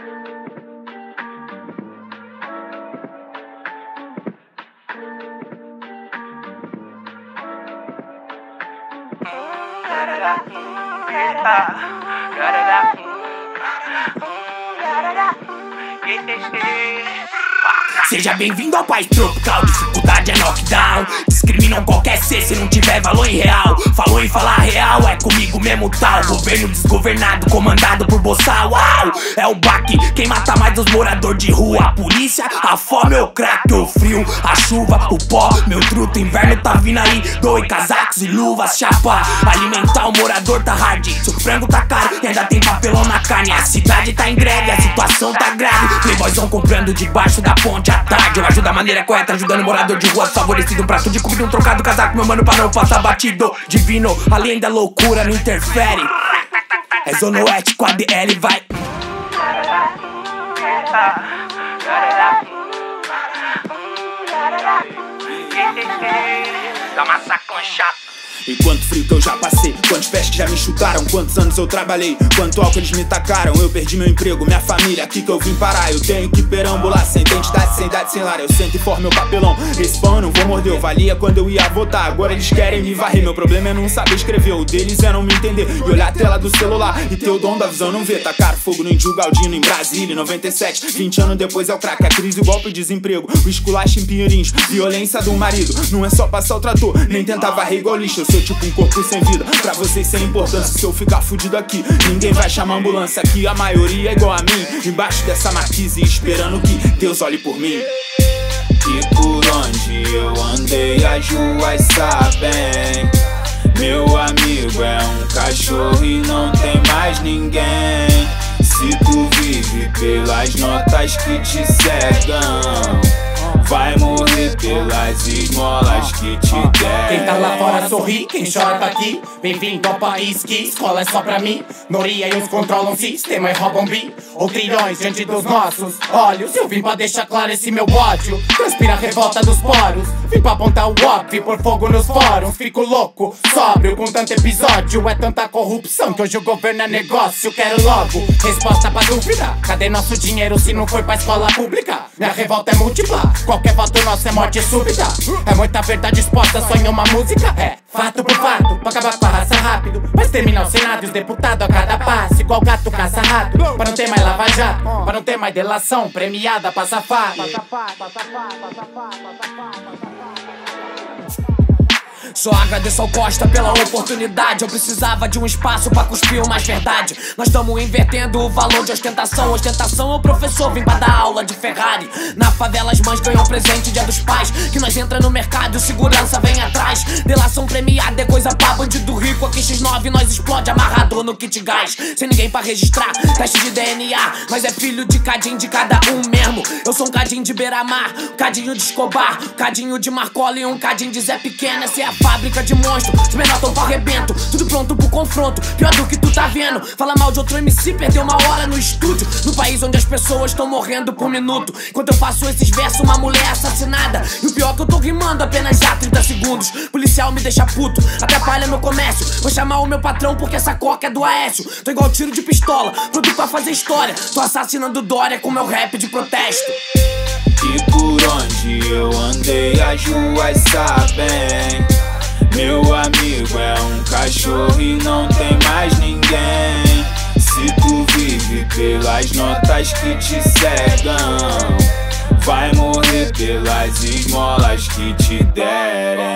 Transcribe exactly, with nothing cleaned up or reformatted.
Seja bem-vindo ao país tropical, dificuldade é knockdown. Discriminam qualquer ser se não tiver valor em real. Falou em falar real, é comigo mesmo tal. Governo desgovernado, comandado por boçal. Uau, é o baque, quem mata mais os moradores de rua. A polícia, a fome, o crack, o frio, a chuva, o pó, meu truto. Inverno tá vindo aí, doe casacos e luvas, chapa. Alimentar o morador tá hard, seu frango tá caro e ainda tem papelão na carne. A cidade tá em greve, a situação tá grave. Playboyzão comprando debaixo da ponte à tarde. Eu ajudo da maneira correta, ajudando o morador de rua desfavorecido. Um prato de comida, um trocado, casaco, meu mano, pra não passar batido. Divino, além da loucura, não interfere. É zona oeste com a D L, vai. Dá uma saconcha. E quanto frio que eu já passei, quantos pés que já me chutaram, quantos anos eu trabalhei, quanto álcool eles me tacaram. Eu perdi meu emprego, minha família, aqui que eu vim parar. Eu tenho que perambular, sem identidade, sem idade, sem lar. Eu sento e formo meu papelão, esse pão eu não vou morder. Eu valia quando eu ia votar, agora eles querem me varrer. Meu problema é não saber escrever, o deles é não me entender. E olhar a tela do celular e ter o dom da visão não ver. Tacar fogo no Índio Galdino, em Brasília, em noventa e sete. Vinte anos depois é o crack, a crise, o golpe, o desemprego, o esculacho em Pinheirinhos, violência do marido. Não é só passar o trator, nem tentar varrer igual lixo. Eu sou tipo um corpo sem vida, pra vocês sem importância. Se eu ficar fudido aqui, ninguém vai chamar ambulância. Aqui a maioria é igual a mim, embaixo dessa marquise, esperando que Deus olhe por mim. E por onde eu andei as ruas sabem, meu amigo é um cachorro e não tem mais ninguém. Se tu vive pelas notas que te cegam, vai morrer pelas esmolas que te deram. Quem tá lá fora sorri, quem chora tá aqui. Bem-vindo ao país que escola é só pra mim. Noria e uns controlam sistema e roubam bi. Ou trilhões diante dos nossos olhos. Eu vim pra deixar claro esse meu ódio. Transpira a revolta dos poros. Vim pra apontar o óbvio, pôr fogo nos fóruns. Fico louco, sóbrio com tanto episódio. É tanta corrupção que hoje o governo é negócio. Quero logo resposta pra dúvida. Cadê nosso dinheiro se não foi pra escola pública? Minha revolta é múltipla, qualquer voto nosso é morte súbita. É muita verdade exposta só em uma música. É fato por fato, pra acabar com a raça rápido. Pra exterminar o Senado e os deputados a cada passo. Igual gato caça rato, pra não ter mais lava-jato, pra não ter mais delação premiada pra safado. Só agradeço ao Costa pela oportunidade. Eu precisava de um espaço pra cuspir uma verdade. Nós estamos invertendo o valor de ostentação. Ostentação é o professor, vim pra dar aula de Ferrari. Na favela as mães ganham presente dia dos pais. Que nós entra no mercado e o segurança vem atrás. Delação premiada é coisa pra bandido rico. Aqui X nove nós explode amarrado no kit gás. Sem ninguém pra registrar, teste de D N A. Nós é filho de cadinho de cada um mesmo. Eu sou um cadinho de beira-mar, cadinho de Escobar, cadinho de Marcola e um cadinho de Zé Pequeno. Essa é a fábrica de monstro, os menor tão pra arrebento. Tudo pronto pro confronto, pior do que tu tá vendo. Fala mal de outro M C, perdeu uma hora no estúdio. No país onde as pessoas estão morrendo por minuto. Enquanto eu faço esses versos, uma mulher assassinada. E o pior é que eu tô rimando apenas já trinta segundos. Policial me deixa puto, atrapalha meu comércio. Vou chamar o meu patrão porque essa coca é do Aécio. Tô igual tiro de pistola, pronto pra fazer história. Tô assassinando Dória com meu rap de protesto. E por onde eu andei as ruas sabem, meu amigo é um cachorro e não tem mais ninguém. Se tu vive pelas notas que te cegam, vai morrer pelas esmolas que te derem.